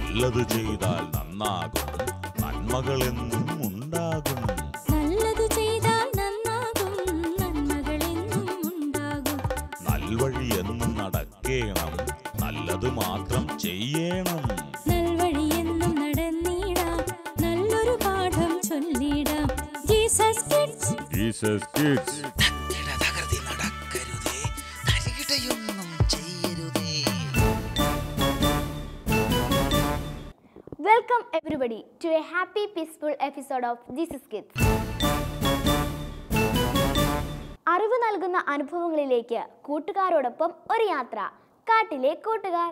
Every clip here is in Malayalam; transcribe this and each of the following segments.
നല്ലത് ചെയ്താൽ നന്നാകും, നന്മകളെന്നും ഉണ്ടാകും. നല്ലത് ചെയ്താൽ നന്നാകും, നന്മകളെന്നും ഉണ്ടാകും. നൽവഴി എന്നും നടക്കേണം, നല്ലത് മാത്രം ചെയ്യണം. നൽവഴി എന്നും നടന്നിടാം, നല്ലൊരു പാഠം ചൊല്ലിടാം. Jesus Kids, Jesus Kids. Welcome everybody to a happy peaceful episode of Jesus Kids. അറിവ് നൽകുന്ന അനുഭവങ്ങളിലേക്ക് കൂട്ടുകാരോടൊപ്പം ഒരു യാത്ര. കാട്ടിലെ കൂട്ടുകാർ.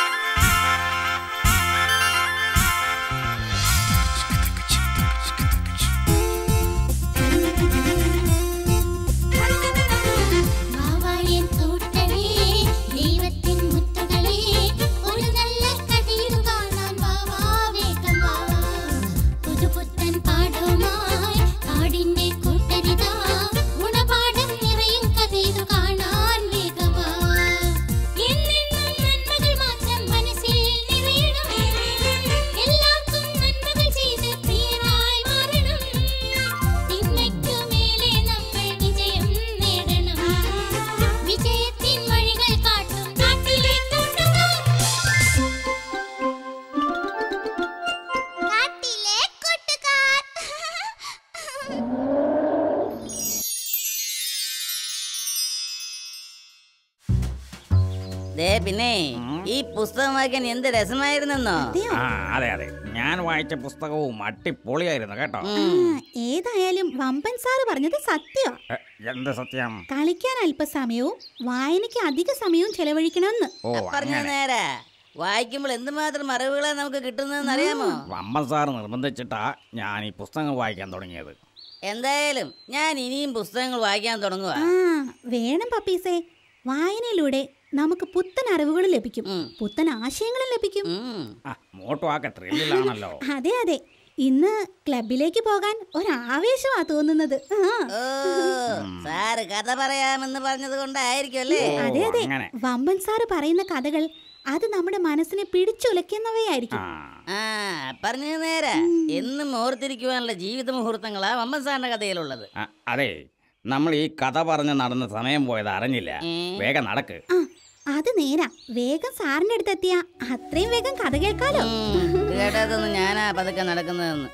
പിന്നെ ഈ പുസ്തകം വായിക്കാൻ എന്ത് രസമായിരുന്നെന്നോ. അതെ അതെ, ഞാൻ വായിച്ച പുസ്തകവും അടിപൊളിയായിരുന്നു കേട്ടോ. ഏതായാലും വമ്പൻ സാറ് പറഞ്ഞത് സത്യം. എന്ത് സത്യം? കളിക്കാൻ അല്പസമയവും വായനയ്ക്ക് അധിക സമയവും ചെലവഴിക്കണമെന്ന്. പറഞ്ഞ നേരെ വായിക്കുമ്പോൾ എന്തുമാത്രം അറിവുകളാ നമുക്ക് കിട്ടുന്നതെന്ന് അറിയാമോ? വമ്പൻ സാർ നിർബന്ധിച്ചിട്ടാ ഞാൻ ഈ പുസ്തകം വായിക്കാൻ തുടങ്ങിയത്. എന്തായാലും ഞാൻ ഇനിയും പുസ്തകങ്ങൾ വായിക്കാൻ തുടങ്ങുക. വേണം പപ്പീസേ. വായനയിലൂടെ നമുക്ക് പുത്തൻ അറിവുകൾ ലഭിക്കും, പുത്തൻ ആശയങ്ങളും ലഭിക്കും. അതെ അതെ, ഇന്ന് ക്ലബിലേക്ക് പോകാൻ ഒരാവേശമാ തോന്നുന്നത്. സാറ് കഥ പറയാമെന്ന് പറഞ്ഞത് കൊണ്ടായിരിക്കും അല്ലേ? അതെ അതെ, വമ്പൻ സാറ് പറയുന്ന കഥകൾ അത് നമ്മുടെ മനസ്സിനെ പിടിച്ചുലയ്ക്കുന്നവയായിരിക്കും. പറഞ്ഞ നേരെ എന്നും ഓർത്തിരിക്കുവാനുള്ള ജീവിത മുഹൂർത്തങ്ങളാ വമ്പൻ സാറിന്റെ കഥയിലുള്ളത്. അതെ, നമ്മൾ ഈ കഥ പറഞ്ഞ് നടന്ന സമയം പോയത് അറിഞ്ഞില്ല. വേഗം നടക്ക്. അത് നേരാ, വേഗം സാറിന്റെ അടുത്തെത്തിയ അത്രയും വേഗം കഥ കേൾക്കാലോ. കേട്ടതൊന്നും ഞാനാ പതുക്കെ നടക്കുന്നതെന്ന്.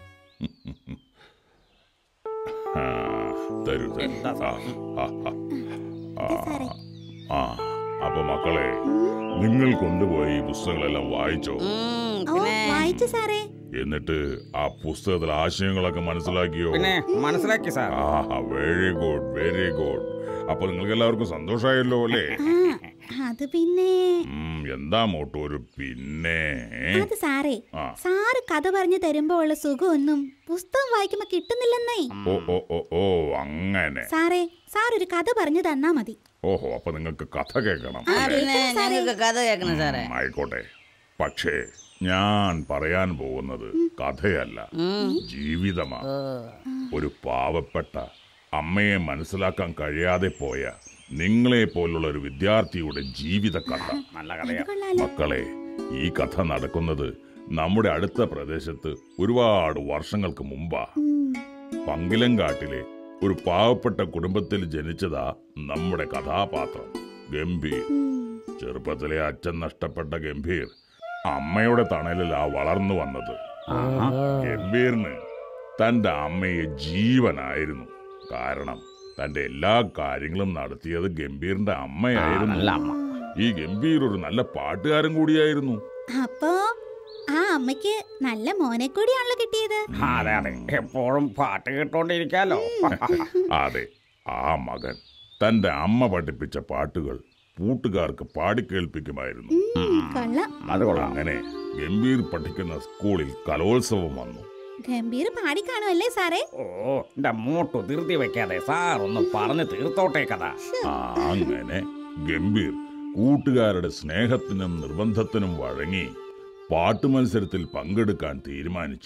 അപ്പൊ മക്കളെ, നിങ്ങൾ കൊണ്ടുപോയി പുസ്തകങ്ങളെല്ലാം വായിച്ചോ? വായിച്ചു സാറേ. എന്നിട്ട് ആ പുസ്തകത്തിലെ ആശയങ്ങളൊക്കെ മനസ്സിലാക്കിയോ? മനസ്സിലാക്കി sir. Very good, very good. അപ്പൊ നിങ്ങൾക്ക് എല്ലാവർക്കും സന്തോഷമായല്ലോ അല്ലേ? അത് പിന്നെ എന്താ മോട്ടോ ഒരു പിന്നെ? അത് സാറേ, സാറ് കഥ പറഞ്ഞു തരുമ്പോ ഉള്ള സുഖമൊന്നും പുസ്തകം വായിക്കുമ്പോ കിട്ടുന്നില്ലെന്നേ. ഓ അങ്ങനെ. സാറേ, സാർ ഒരു കഥ പറഞ്ഞു തന്നാ മതി. ഓഹോ, അപ്പൊ നിങ്ങൾക്ക് കഥ കേൾക്കണം. കഥ കേൾക്കണം സാറേ. ആയിക്കോട്ടെ, പക്ഷേ ഞാൻ പറയാൻ പോകുന്നത് കഥയല്ല, ജീവിതമാണ്. ഒരു പാവപ്പെട്ട അമ്മയെ മനസ്സിലാക്കാൻ കഴിയാതെ പോയ നിങ്ങളെ പോലുള്ള ഒരു വിദ്യാർത്ഥിയുടെ ജീവിത കഥ. നല്ല കഥയാ മക്കളെ. ഈ കഥ നടക്കുന്നത് നമ്മുടെ അടുത്ത പ്രദേശത്ത് ഒരുപാട് വർഷങ്ങൾക്ക് മുമ്പാ. പങ്കിലങ്കാട്ടിലെ ഒരു പാവപ്പെട്ട കുടുംബത്തിൽ ജനിച്ചതാ നമ്മുടെ കഥാപാത്രം ഗംഭീർ. ചെറുപ്പത്തിലെ അച്ഛൻ നഷ്ടപ്പെട്ട ഗംഭീർ അമ്മയുടെ തണലിലാ വളർന്നു വന്നത്. ഗംഭീറിന് തന്റെ അമ്മയെ ജീവനായിരുന്നു. കാരണം തന്റെ എല്ലാ കാര്യങ്ങളും നടത്തിയത് ഗംഭീറിന്റെ അമ്മയായിരുന്നു. ഈ ഗംഭീർ ഒരു നല്ല പാട്ടുകാരൻ കൂടിയായിരുന്നു. അപ്പോ ആ അമ്മയ്ക്ക് നല്ല മോനെ കൂടിയാണല്ലോ കിട്ടിയത്. അതെ അതെ, എപ്പോഴും പാട്ട് കേട്ടോണ്ടിരിക്കാലോ. അതെ, ആ മകൻ തന്റെ അമ്മ പഠിപ്പിച്ച പാട്ടുകൾ കൂട്ടുകാർക്ക് പാടിക്കേൾപ്പിക്കുമായിരുന്നു. അങ്ങനെ ഗംഭീർ പഠിക്കുന്ന സ്കൂളിൽ കലോത്സവം വന്നു. ഗംഭീർ പാടിക്കാണുമല്ലേ സാറേ? ഓ, എന്റെ മൂട്ടു ധൃതി വെക്കാതെ സാർ ഒന്ന് പറഞ്ഞു തീർത്തോട്ടെ കഥ. അങ്ങനെ ഗംഭീർ കൂട്ടുകാരുടെ സ്നേഹത്തിനും നിർബന്ധത്തിനും വഴങ്ങി പാട്ട് മത്സരത്തിൽ പങ്കെടുക്കാൻ തീരുമാനിച്ചു.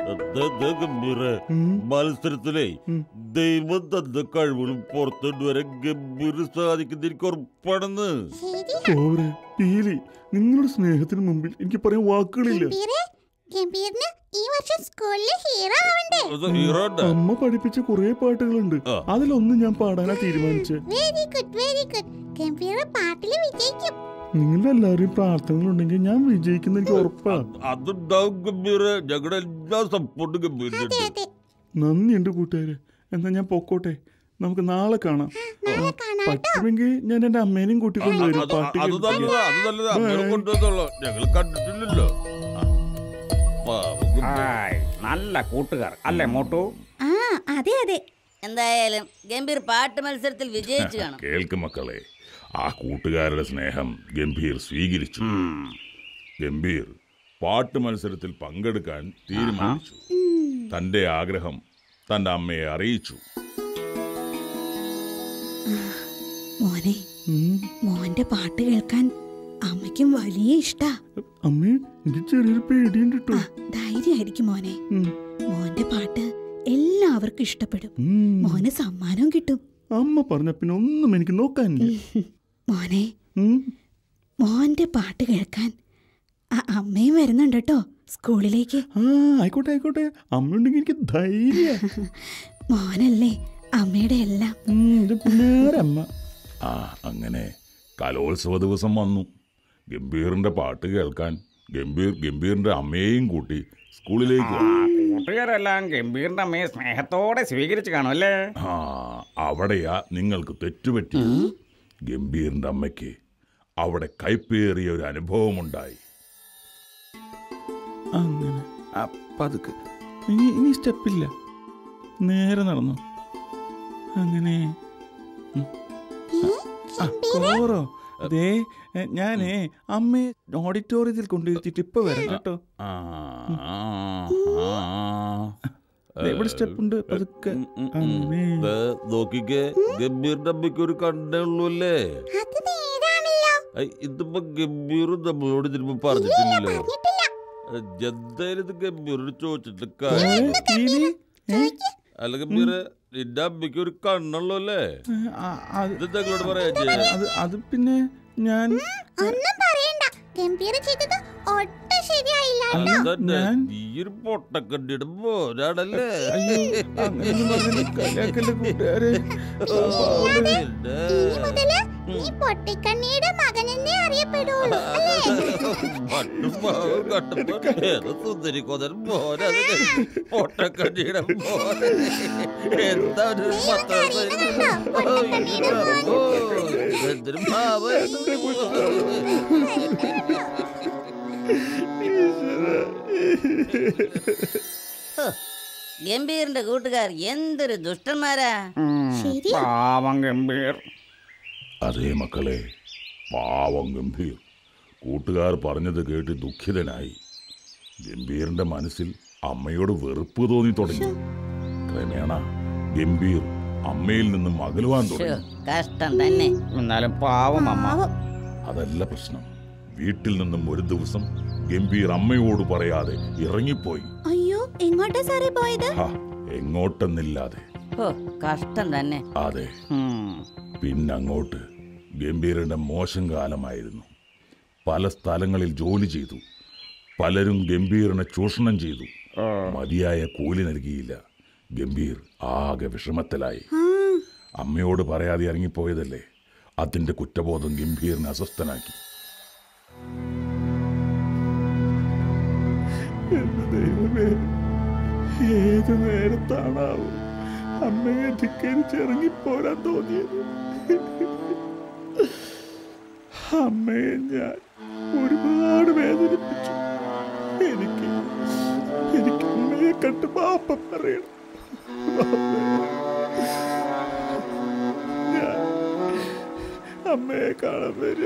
മത്സരത്തിലെ ദൈവം തന്ന കഴിവുകളും പുറത്തുകൊണ്ടുവരാൻ ഗംഭീർ സാധിക്കുന്ന എനിക്ക് ഉറപ്പാണെന്ന്. നിങ്ങളുടെ സ്നേഹത്തിന് മുമ്പിൽ എനിക്ക് പറയാൻ വാക്കുകളില്ല. അമ്മ പഠിപ്പിച്ച കുറെ പാട്ടുകളുണ്ട്, അതിലൊന്നും ഞാൻ പാടാനാ തീരുമാനിച്ചത്. നിങ്ങളുടെ എല്ലാവരെയും പ്രാർത്ഥനകളുണ്ടെങ്കിൽ ഞാൻ വിജയിക്കുന്ന എനിക്ക് ഉറപ്പാ. അതുണ്ടാവും ഗംഭീർ, ഞങ്ങളുടെ എല്ലാ സപ്പോർട്ടും ഗംഭീരുണ്ട്. നന്ദിയുണ്ട് കൂട്ടുകാരെ. എന്നാ ഞാൻ പൊക്കോട്ടെ, നമുക്ക് നാളെ കാണാം. പറ്റുമെങ്കിൽ ഞാൻ എന്റെ അമ്മേനെയും കൂട്ടിക്കൊണ്ടുവരും. പാട്ട് ഞങ്ങൾ കണ്ടിട്ടില്ലല്ലോ. നല്ല കൂട്ടുകാർ അല്ലേ മോട്ടു? അതെ അതെ. എന്തായാലും ഗംഭീർ പാട്ട് മത്സരത്തിൽ വിജയിച്ചു കാണും. കേൾക്ക് മക്കളെ, ആ കൂട്ടുകാരുടെ സ്നേഹം ഗംഭീർ സ്വീകരിച്ചു. ഗംഭീർ പാട്ട് മത്സരത്തിൽ പങ്കെടുക്കാൻ തീരുമാനിച്ചു. തന്റെ ആഗ്രഹം തന്റെ അമ്മയെ അറിയിച്ചു. മോനെ, മോന്റെ പാട്ട് കേൾക്കാൻ അമ്മയ്ക്കും വലിയ ഇഷ്ടാ. അമ്മേ, എനിക്ക് ചെറിയൊരു പേടിയുണ്ട് കേട്ടോ. ധൈര്യമായിരിക്കും മോനെ. മോന്റെ പാട്ട് എല്ലാവർക്കും ഇഷ്ടപ്പെടും. മോന് സമ്മാനവും കിട്ടും. അമ്മ പറഞ്ഞ പിന്നെ ഒന്നും എനിക്ക് നോക്കാനില്ല. മോനെ, മോന്റെ പാട്ട് കേൾക്കാൻ അമ്മയും വരുന്നുണ്ട് കേട്ടോ സ്കൂളിലേക്ക്. ആയിക്കോട്ടെ ആയിക്കോട്ടെ, അമ്മയുണ്ടെങ്കിൽ എനിക്ക് ധൈര്യം. മോനല്ലേ അമ്മയുടെ എല്ലാം. അമ്മ. അങ്ങനെ കലോത്സവ ദിവസം വന്നു. ഗംഭീറിന്റെ പാട്ട് കേൾക്കാൻ ഗംഭീറിന്റെ അമ്മയെയും കൂട്ടി സ്കൂളിലേക്ക്. കൂട്ടുകാരെല്ലാം ഗംഭീറിന്റെ അമ്മയെ സ്നേഹത്തോടെ സ്വീകരിച്ചു കാണും അല്ലേ? അവിടെയാ നിങ്ങൾക്ക് തെറ്റുപറ്റി. ഗംഭീറിന്റെ അമ്മയ്ക്ക് അവിടെ കൈപ്പേറിയ ഒരു അനുഭവമുണ്ടായി. അങ്ങനെ പതുക്കെ, ഇനി സ്റ്റെപ്പില്ല, നേരെ നടന്നു. അങ്ങനെ കോറോ, ദേ ഞാനേ അമ്മയെ ഓഡിറ്റോറിയത്തിൽ കൊണ്ടുവരുത്തിട്ട് ഇപ്പൊ വരാം കേട്ടോ. ഇവിടെ സ്റ്റെപ്പ് ഉണ്ട്, പതുക്കെ. നോക്കിക്കേ, ഗംഭീറിന്റെ അമ്മയ്ക്ക് ഒരു കണ്ണേ ഉള്ളൂ അല്ലേ? ഇതിപ്പോ ഗംഭീറും നമ്മളോട് ഇതിപ്പോ പറഞ്ഞിട്ടില്ലല്ലോ. എന്തായാലും ഇത് ഗംഭീരോട് ചോദിച്ചിട്ട് അല്ല ഗംഭീർ, നിന്റെ അമ്മയ്ക്ക് ഒരു കണ്ണുള്ളൂ അല്ലേ? ഇതെന്താ പറയാ? അത് പിന്നെ ഞാൻ നീയൊരു പൊട്ടക്കണ്ടിയുടെ മോനാണല്ലേ? സുന്ദരി കൊതൻ മോനെ, പൊട്ടക്കണ്ടിയുടെ മോനെ. എന്താ ഒരു എന്തൊരു ഭാവം. ഗംഭീറിന്റെ കൂട്ടുകാർ എന്തൊരു ദുഷ്ടന്മാരാ. പാവം ഗംഭീർ. അതേ മക്കളെ, പാവം ഗംഭീർ കൂട്ടുകാർ പറഞ്ഞത് കേട്ട് ദുഃഖിതനായി. ഗംഭീറിന്റെ മനസ്സിൽ അമ്മയോട് വെറുപ്പ് തോന്നി തുടങ്ങി. ക്രമേണ ഗംഭീർ അമ്മയിൽ നിന്നും അകലുവാൻ തുടങ്ങി. കഷ്ടം തന്നെ. എന്നാലും പാവം അമ്മ. അതല്ല പ്രശ്നം. വീട്ടിൽ നിന്നും ഒരു ദിവസം ഗംഭീർ അമ്മയോട് പറയാതെ ഇറങ്ങിപ്പോയി. അയ്യോ, എങ്ങോട്ടാ സാറേ പോയത്? എങ്ങോട്ടെന്നില്ലാതെ. കഷ്ടം തന്നെ. അതെ. പിന്നങ്ങോട്ട് ഗംഭീറിന്റെ മോശം കാലമായിരുന്നു. പല സ്ഥലങ്ങളിൽ ജോലി ചെയ്തു. പലരും ഗംഭീറിനെ ചൂഷണം ചെയ്തു. മതിയായ കൂലി നൽകിയില്ല. ഗംഭീർ ആകെ വിഷമത്തിലായി. അമ്മയോട് പറയാതെ ഇറങ്ങിപ്പോയതല്ലേ, അതിന്റെ കുറ്റബോധം ഗംഭീറിനെ അസ്വസ്ഥനാക്കി. ദൈവമേ, ഏത് നേരത്താണാവും അമ്മയെ ധിക്കരിച്ചിറങ്ങിപ്പോരാൻ തോന്നിയത്? അമ്മയെ ഞാൻ ഒരുപാട് വേദനിപ്പിച്ചു. എനിക്ക് അമ്മയെ കണ്ട് പാപം പറയണം. ഞാൻ അമ്മയെ കാണാൻ വരിക.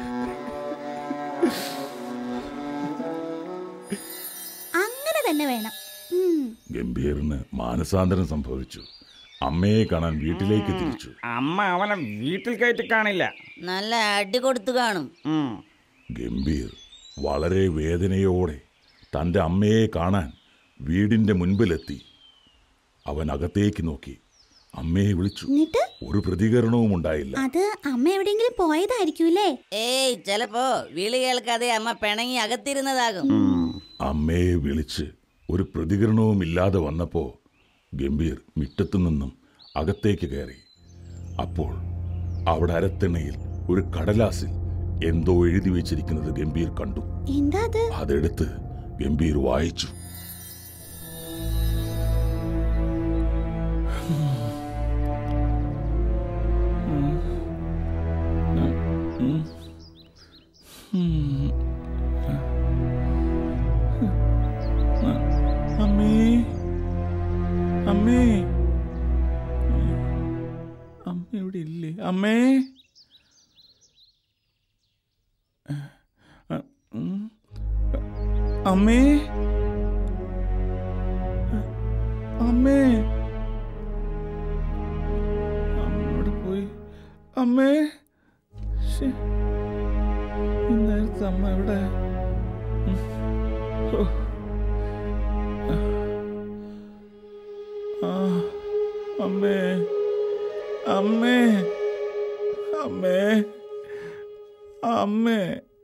അങ്ങനെ തന്നെ വേണം. ഗംഭീറിന് മാനസാന്തരം സംഭവിച്ചു. അമ്മയെ കാണാൻ വീട്ടിലേക്ക് തിരിച്ചു. അമ്മ അവനെ വീട്ടിൽ കയറ്റി കാണില്ല, നല്ല അടി കൊടുത്തു കാണും. ഗംഭീർ വളരെ വേദനയോടെ തൻ്റെ അമ്മയെ കാണാൻ വീടിൻ്റെ മുൻപിലെത്തി. അവൻ അകത്തേക്ക് നോക്കി അമ്മയെ വിളിച്ചു. ഒരു പ്രതികരണവും ഉണ്ടായില്ല. അത് അമ്മ എവിടെയെങ്കിലും പോയതായിരിക്കൂലേ? ഏയ്, ചിലപ്പോ വിളി കേൾക്കാതെ അമ്മ പിണങ്ങി അകത്തിരുന്നതാകും. അമ്മയെ വിളിച്ച് ഒരു പ്രതികരണവും ഇല്ലാതെ വന്നപ്പോൾ ഗംഭീർ മുറ്റത്തു നിന്നും അകത്തേക്ക് കയറി. അപ്പോൾ അവിടെ അരത്തിണയിൽ ഒരു കടലാസിൽ എന്തോ എഴുതി വെച്ചിരിക്കുന്നത് ഗംഭീർ കണ്ടു. എന്താ അത്? അതെടുത്ത് ഗംഭീർ വായിച്ചു. അമ്മേ അമ്മേ അമ്മ ഇവിടെ ഇല്ലേ? അമ്മേ അമ്മേ അമ്മേ അമ്മയോട് പോയി. അമ്മേ ഇന്നേരത്തെ അമ്മ എവിടെ? അമ്മേ അമ്മേ അമ്മേ അമ്മേ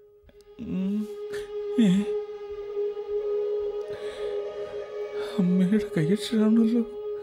അമ്മയുടെ കൈയക്ഷരാണല്ലോ.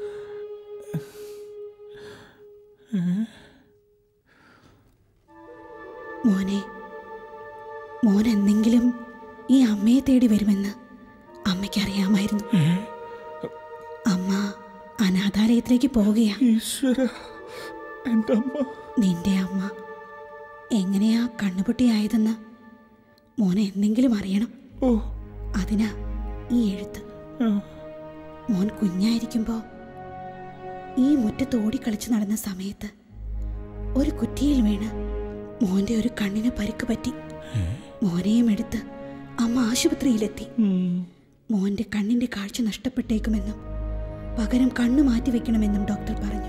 മോൻ എന്തെങ്കിലും ഈ അമ്മയെ തേടി വരുമെന്ന് അമ്മയ്ക്കറിയാമായിരുന്നു. അമ്മ അനാഥാലയത്തിലേക്ക് പോവുകയാ. ഈശ്വര, എൻ്റെ അമ്മ. നിന്റെ അമ്മ എങ്ങനെയാ കണ്ണുപൊട്ടിയായതെന്ന് മോനെ എന്തെങ്കിലും അറിയണം. അതിനാ ഈ എഴുത്ത്. മോൻ കുഞ്ഞായിരിക്കുമ്പോ ഈ മുറ്റത്ത് ഓടിക്കളിച്ച് നടന്ന സമയത്ത് ഒരു കുറ്റിയിൽ വീണ് മോന്റെ ഒരു കണ്ണിന് പരിക്ക് പറ്റി. മോനെയും എടുത്ത് അമ്മ ആശുപത്രിയിലെത്തി. മോന്റെ കണ്ണിന്റെ കാഴ്ച നഷ്ടപ്പെട്ടേക്കുമെന്നും പകരം കണ്ണു മാറ്റി വെക്കണമെന്നും ഡോക്ടർ പറഞ്ഞു.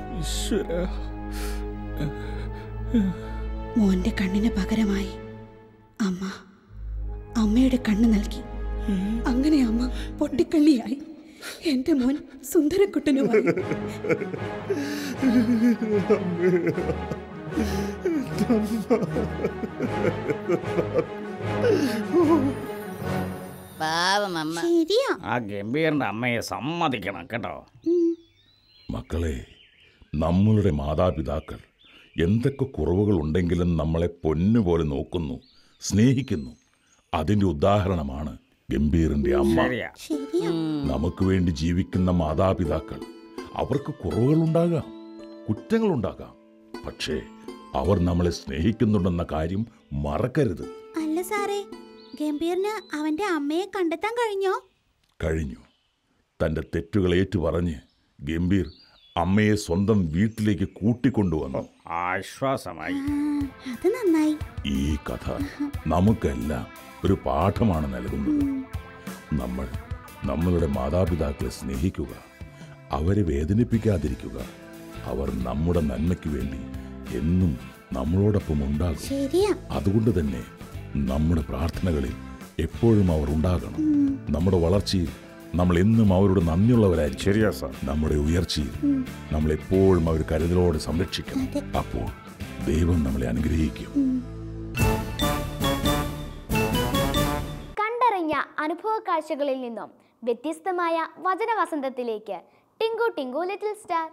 മോന്റെ കണ്ണിന് പകരമായി അമ്മയുടെ കണ്ണ് നൽകി. അങ്ങനെ അമ്മ പൊട്ടിക്കള്ളിയായി. എന്റെ മോൻ സുന്ദരക്കുട്ടനുമായി. ആ ഗംഭീറിന്റെ അമ്മയെ സമ്മതിക്കണം കേട്ടോ. മക്കളെ, നമ്മളുടെ മാതാപിതാക്കൾ എന്തൊക്കെ കുറവുകൾ ഉണ്ടെങ്കിലും നമ്മളെ പൊന്നുപോലെ നോക്കുന്നു, സ്നേഹിക്കുന്നു. അതിൻ്റെ ഉദാഹരണമാണ് ഗംഭീറിന്റെ അമ്മ. നമുക്ക് വേണ്ടി ജീവിക്കുന്ന മാതാപിതാക്കൾ, അവർക്ക് കുറവുകളുണ്ടാകാം, കുറ്റങ്ങളുണ്ടാകാം, പക്ഷേ അവർ നമ്മളെ സ്നേഹിക്കുന്നുണ്ടെന്ന കാര്യം മറക്കരുത്. അല്ല സാറേ, ഗംഭീറിന് അവന്റെ അമ്മയെ കണ്ടെത്താൻ കഴിഞ്ഞു. തന്റെ തെറ്റുകൾ ഏറ്റുപറഞ്ഞ് ഗംഭീർ അമ്മയെ സ്വന്തം വീട്ടിലേക്ക് കൂട്ടിക്കൊണ്ടുവന്നു. ആശ്വാസമായി. അത് നന്നായി. ഈ കഥ നമുക്കെല്ലാം ഒരു പാഠമാണ് നൽകുന്നത്. നമ്മൾ നമ്മളുടെ മാതാപിതാക്കളെ സ്നേഹിക്കുക, അവരെ വേദനിപ്പിക്കാതിരിക്കുക. അവർ നമ്മുടെ നന്മയ്ക്ക് വേണ്ടി എന്നും നമ്മളോടൊപ്പം ഉണ്ടാകും. അതുകൊണ്ട് തന്നെ നമ്മുടെ പ്രാർത്ഥനകളിൽ എപ്പോഴും അവർ ഉണ്ടാകണം. നമ്മുടെ വളർച്ചയിൽ നമ്മൾ എന്നും അവരോട് നന്ദിയുള്ളവരായിരിക്കും. ശരിയാ സാർ. നമ്മുടെ ഉയർച്ചയിൽ നമ്മൾ എപ്പോഴും അവർ കരുതലോടെ സംരക്ഷിക്കണം. അപ്പോൾ ദൈവം നമ്മളെ അനുഗ്രഹിക്കും. കണ്ടറിഞ്ഞ അനുഭവ കാഴ്ചകളിൽ നിന്നും വ്യത്യസ്തമായ വചനവസന്തത്തിലേക്ക് Tinku Tinku little star.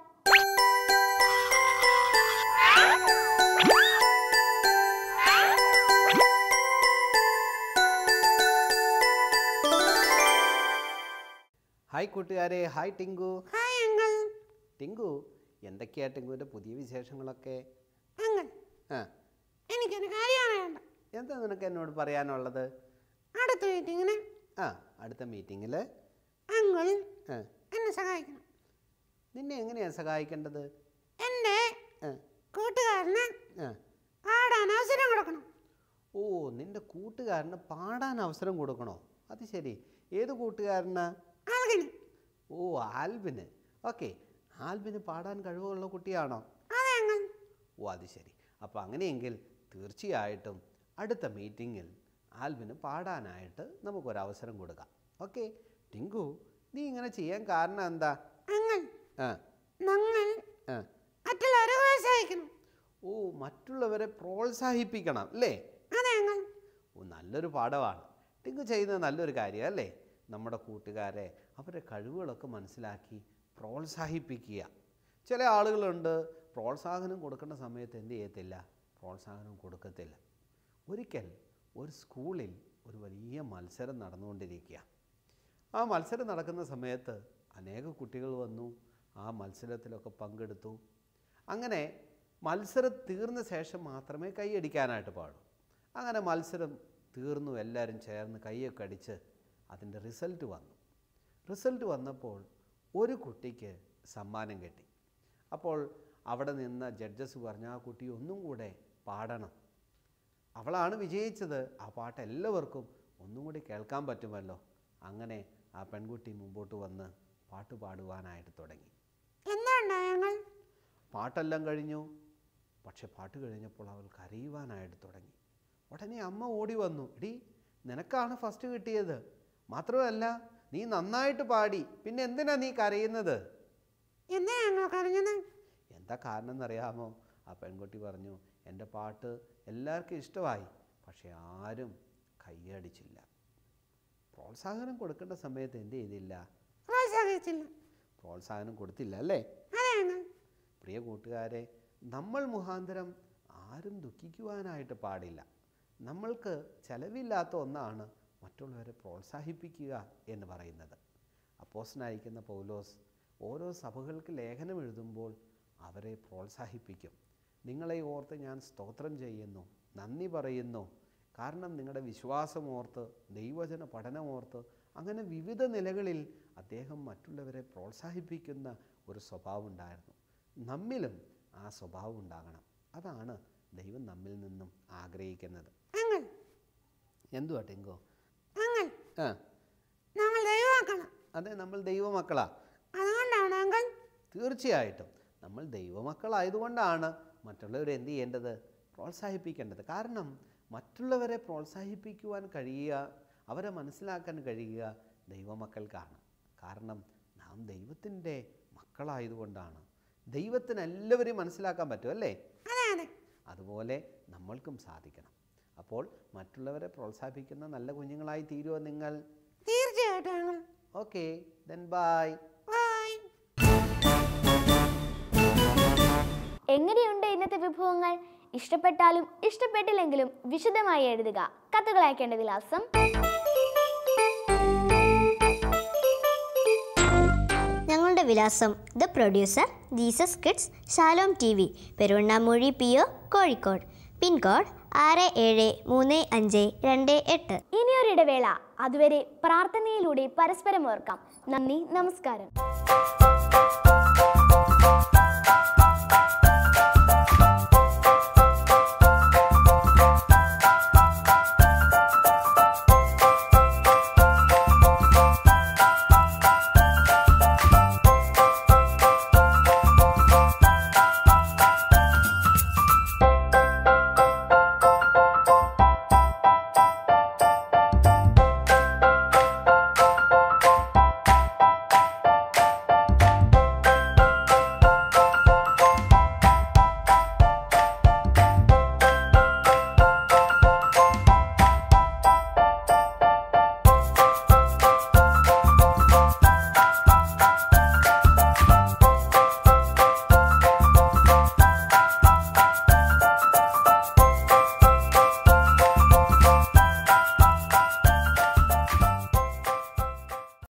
Hi കൂട്ടുകാരെ. Hi Tinku. Hi uncle. Tinku, എന്തൊക്കെയാ ടിങ്കുവിൻ്റെ പുതിയ വിശേഷങ്ങളൊക്കെ? അങ്കിൾ, എനിക്കൊരു കാര്യം അറിയണ്ട. എന്താ നിനക്ക് എന്നോട് പറയാനുള്ളത്? അടുത്ത മീറ്റിങ്ങിന് അടുത്ത മീറ്റിങ്ങിൽ അങ്കിൾ എന്നെ സഹായിക്കണം. നിന്നെ എങ്ങനെയാണ് സഹായിക്കേണ്ടത്? എൻ്റെ കൂട്ടുകാരന് പാടാൻ അവസരം കൊടുക്കണം. ഓ, നിന്റെ കൂട്ടുകാരന് പാടാൻ അവസരം കൊടുക്കണോ? അത് ശരി. ഏത് കൂട്ടുകാരനാ? ആൽവിന്. ഓ, ആൽവിന്. ഓക്കെ, ആൽവിന് പാടാൻ കഴിവുള്ള കുട്ടിയാണോ? അതെ അങ്കിൾ. ഓ, അത് ശരി. അപ്പോൾ അങ്ങനെയെങ്കിൽ തീർച്ചയായിട്ടും അടുത്ത മീറ്റിങ്ങിൽ ആൽവിന് പാടാനായിട്ട് നമുക്കൊരവസരം കൊടുക്കാം. ഓക്കെ ടിങ്കു, നീ ഇങ്ങനെ ചെയ്യാൻ കാരണം എന്താ? മറ്റുള്ളവരെ പ്രോത്സാഹിക്കണം. ഓ, മറ്റുള്ളവരെ പ്രോത്സാഹിപ്പിക്കണം അല്ലേ? ഓ, നല്ലൊരു പാഠമാണ്. ടിങ്കു ചെയ്യുന്നത് നല്ലൊരു കാര്യം അല്ലേ? നമ്മുടെ കൂട്ടുകാരെ അവരുടെ കഴിവുകളൊക്കെ മനസ്സിലാക്കി പ്രോത്സാഹിപ്പിക്കുക. ചില ആളുകളുണ്ട് പ്രോത്സാഹനം കൊടുക്കേണ്ട സമയത്ത് എന്ത് ചെയ്യത്തില്ല, പ്രോത്സാഹനം കൊടുക്കത്തില്ല. ഒരിക്കൽ ഒരു സ്കൂളിൽ ഒരു വലിയ മത്സരം നടന്നുകൊണ്ടിരിക്കുക. ആ മത്സരം നടക്കുന്ന സമയത്ത് അനേക കുട്ടികൾ വന്നു, ആ മത്സരത്തിലൊക്കെ പങ്കെടുത്തു. അങ്ങനെ മത്സരം തീർന്ന ശേഷം മാത്രമേ കൈയടിക്കാനായിട്ട് പാടൂ. അങ്ങനെ മത്സരം തീർന്നു, എല്ലാവരും ചേർന്ന് കൈയൊക്കെ അടിച്ച് അതിൻ്റെ റിസൾട്ട് വന്നു. റിസൾട്ട് വന്നപ്പോൾ ഒരു കുട്ടിക്ക് സമ്മാനം കിട്ടി. അപ്പോൾ അവിടെ നിന്ന് ജഡ്ജസ് പറഞ്ഞു, ആ കുട്ടി ഒന്നും കൂടെ പാടണം, അവളാണ് വിജയിച്ചത്, ആ പാട്ട് എല്ലാവർക്കും ഒന്നും കൂടി കേൾക്കാൻ പറ്റുമല്ലോ. അങ്ങനെ ആ പെൺകുട്ടി മുമ്പോട്ട് വന്ന് പാട്ട് പാടുവാനായിട്ട് തുടങ്ങി. പാട്ടെല്ലാം കഴിഞ്ഞു. പക്ഷെ പാട്ട് കഴിഞ്ഞപ്പോൾ അവൾ കരയുവാനായിട്ട് തുടങ്ങി. ഉടനെ അമ്മ ഓടി വന്നു, എടീ നിനക്കാണ് ഫസ്റ്റ് കിട്ടിയത്, മാത്രമല്ല നീ നന്നായിട്ട് പാടി, പിന്നെ എന്തിനാ നീ കരയുന്നത്? എന്താ കാരണം എന്നറിയാമോ? ആ പെൺകുട്ടി പറഞ്ഞു, എൻ്റെ പാട്ട് എല്ലാവർക്കും ഇഷ്ടമായി, പക്ഷെ ആരും കൈയടിച്ചില്ല. പ്രോത്സാഹനം കൊടുക്കേണ്ട സമയത്ത് എന്ത് ചെയ്തില്ല? പ്രോത്സാഹനം കൊടുത്തില്ല അല്ലേ? പ്രിയ കൂട്ടുകാരെ, നമ്മൾ മുഖാന്തരം ആരും ദുഃഖിക്കുവാനായിട്ട് പാടില്ല. നമ്മൾക്ക് ചെലവില്ലാത്ത ഒന്നാണ് മറ്റുള്ളവരെ പ്രോത്സാഹിപ്പിക്കുക എന്ന് പറയുന്നത്. അപ്പോസ്തലനായിരിക്കുന്ന പൗലോസ് ഓരോ സഭകൾക്ക് ലേഖനം എഴുതുമ്പോൾ അവരെ പ്രോത്സാഹിപ്പിക്കും. നിങ്ങളെ ഓർത്ത് ഞാൻ സ്തോത്രം ചെയ്യുന്നു, നന്ദി പറയുന്നു, കാരണം നിങ്ങളുടെ വിശ്വാസം ഓർത്ത്, ദൈവവചന പഠനം ഓർത്ത്, അങ്ങനെ വിവിധ നിലകളിൽ അദ്ദേഹം മറ്റുള്ളവരെ പ്രോത്സാഹിപ്പിക്കുന്ന ഒരു സ്വഭാവം ഉണ്ടായിരുന്നു. നമ്മിലും ആ സ്വഭാവം ഉണ്ടാകണം. അതാണ് ദൈവം നമ്മിൽ നിന്നും ആഗ്രഹിക്കുന്നത്. എന്തുവാ ടിങ്കോ? അതെ, നമ്മൾ ദൈവമക്കളാ. തീർച്ചയായിട്ടും നമ്മൾ ദൈവമക്കളായതുകൊണ്ടാണ് മറ്റുള്ളവരെ എന്ത് ചെയ്യേണ്ടത്? പ്രോത്സാഹിപ്പിക്കേണ്ടത്. കാരണം മറ്റുള്ളവരെ പ്രോത്സാഹിപ്പിക്കുവാൻ കഴിയുക, അവരെ മനസ്സിലാക്കാൻ കഴിയുക ദൈവമക്കൾക്കാണ്. കാരണം നാം ദൈവത്തിൻ്റെ മക്കളായതുകൊണ്ടാണ്. ദൈവത്തിന് എല്ലാവരെയും മനസ്സിലാക്കാൻ പറ്റും അല്ലേ? അതുപോലെ നമ്മൾക്കും സാധിക്കണം. അപ്പോൾ മറ്റുള്ളവരെ പ്രോത്സാഹിപ്പിക്കുന്ന നല്ല കുഞ്ഞുങ്ങളായി തീരുമോ നിങ്ങൾ? തീർച്ചയായിട്ടും. Okay, then bye. എങ്ങനെയുണ്ട് ഇന്നത്തെ വിഭവങ്ങൾ? ഇഷ്ടപ്പെട്ടാലും ഇഷ്ടപ്പെട്ടില്ലെങ്കിലും വിശദമായി എഴുതുക. കത്തുകൾ അയക്കേണ്ട വിലാസം: ഞങ്ങളുടെ വിലാസം: the producer, Jesus Kids, Shalom TV, Peruvannamuzhi PO, Kozhikode. Pincode 673528. ഇനിയൊരിടവേള. അതുവരെ പ്രാർത്ഥനയിലൂടെ പരസ്പരം ഓർക്കാം. നന്ദി, നമസ്കാരം.